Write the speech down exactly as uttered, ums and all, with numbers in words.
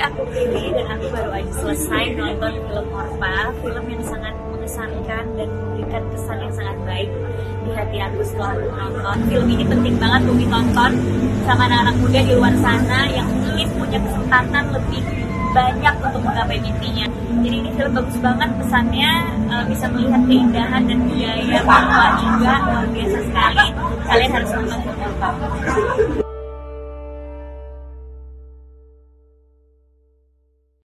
aku pilih dan aku baru aja selesai nonton film Orpha, film yang sangat mengesankan dan memberikan kesan yang sangat baik di hati aku setelah aku nonton. Film ini penting banget untuk ditonton sama anak-anak muda di luar sana yang ingin punya kesempatan lebih banyak untuk menggapai mimpinya. Jadi ini film bagus banget, pesannya uh, bisa melihat keindahan dan budaya Papua juga luar biasa sekali. Kalian harus nonton film Orpha.